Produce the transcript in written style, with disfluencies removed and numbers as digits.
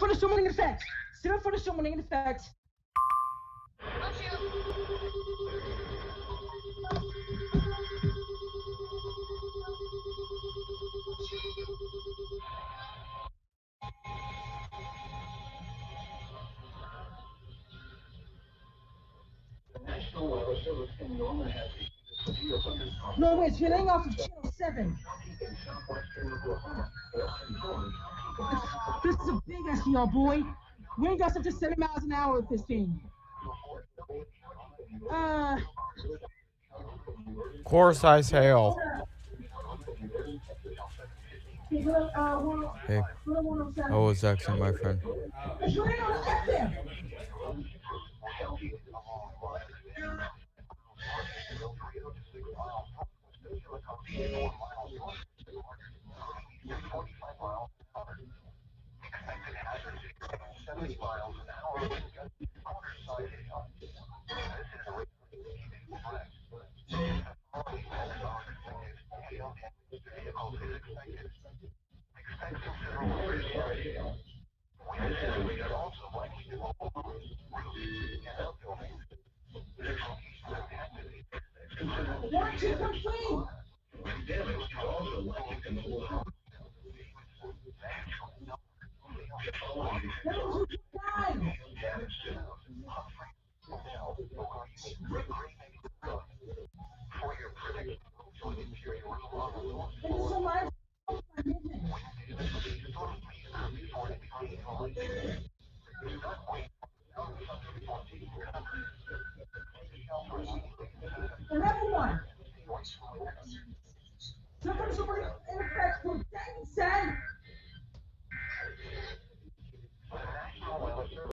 the summoning effect. Sit up for the summoning effect. No, wait, you're laying off of channel 7. This is a big SDR, boy. Wind gusts up to 7 miles an hour with this thing. Core-size hail. Hey, how was action, my friend? Another one. Somebody in effect for dang, son.